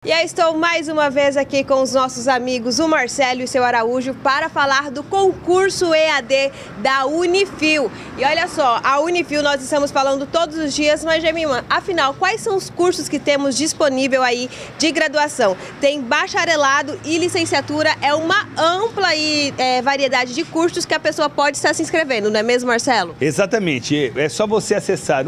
E aí estou mais uma vez aqui com os nossos amigos, o Marcelo e o seu Araújo, para falar do concurso EAD da Unifil. E olha só, a Unifil nós estamos falando todos os dias, mas Jemima, afinal, quais são os cursos que temos disponível aí de graduação? Tem bacharelado e licenciatura, é uma ampla variedade de cursos que a pessoa pode estar se inscrevendo, não é mesmo, Marcelo? Exatamente, é só você acessar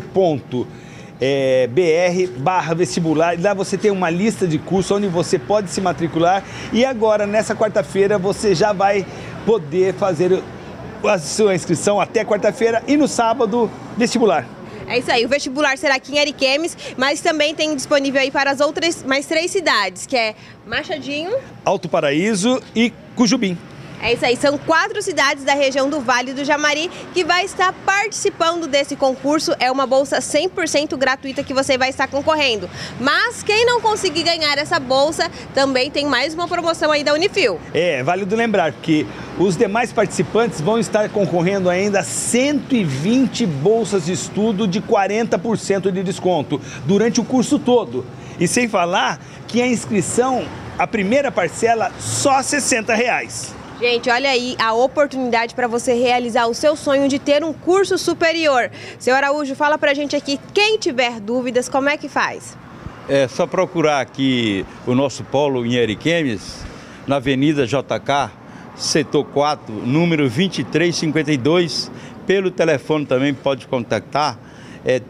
unifil.br/vestibular, lá você tem uma lista de cursos onde você pode se matricular e agora, nessa quarta-feira, você já vai poder fazer a sua inscrição até quarta-feira e no sábado, vestibular. É isso aí, o vestibular será aqui em Ariquemes, mas também tem disponível aí para as outras, mais 3 cidades, que é Machadinho, Alto Paraíso e Cujubim. É isso aí, são 4 cidades da região do Vale do Jamari que vai estar participando desse concurso. É uma bolsa 100% gratuita que você vai estar concorrendo. Mas quem não conseguir ganhar essa bolsa, também tem mais uma promoção aí da Unifil. É, válido lembrar que os demais participantes vão estar concorrendo ainda a 120 bolsas de estudo de 40% de desconto durante o curso todo. E sem falar que a inscrição, a primeira parcela, só R$ 60. Gente, olha aí a oportunidade para você realizar o seu sonho de ter um curso superior. Seu Araújo, fala pra gente aqui, quem tiver dúvidas, como é que faz? É só procurar aqui o nosso polo em Ariquemes, na Avenida JK, setor 4, número 2352. Pelo telefone também pode contactar, é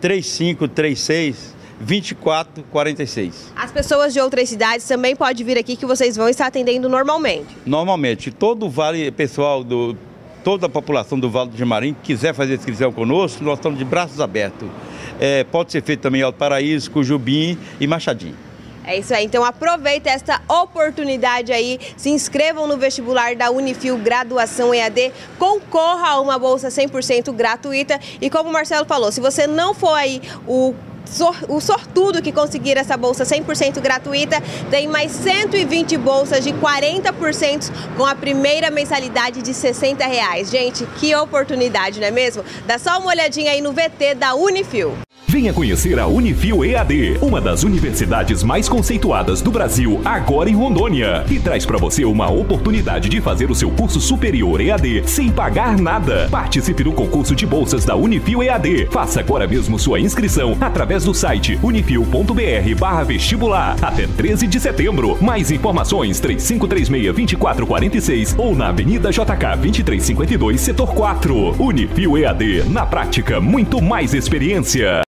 3536-2446. As pessoas de outras cidades também podem vir aqui que vocês vão estar atendendo normalmente? Normalmente, todo o vale, pessoal, toda a população do Vale do Jamari que quiser fazer inscrição conosco, nós estamos de braços abertos. Pode ser feito também em Alto Paraíso, Cujubim e Machadinho. É isso aí, então aproveita esta oportunidade aí, se inscrevam no vestibular da Unifil Graduação EAD, concorra a uma bolsa 100% gratuita e como o Marcelo falou, se você não for aí o sortudo que conseguir essa bolsa 100% gratuita, tem mais 120 bolsas de 40% com a primeira mensalidade de R$ 60. Gente, que oportunidade, não é mesmo? Dá só uma olhadinha aí no VT da Unifil. Venha conhecer a Unifil EAD, uma das universidades mais conceituadas do Brasil, agora em Rondônia. E traz para você uma oportunidade de fazer o seu curso superior EAD sem pagar nada. Participe do concurso de bolsas da Unifil EAD. Faça agora mesmo sua inscrição através do site unifil.br/vestibular. Até 13 de setembro. Mais informações 3536-2446 ou na Avenida JK 2352, setor 4. Unifil EAD. Na prática, muito mais experiência.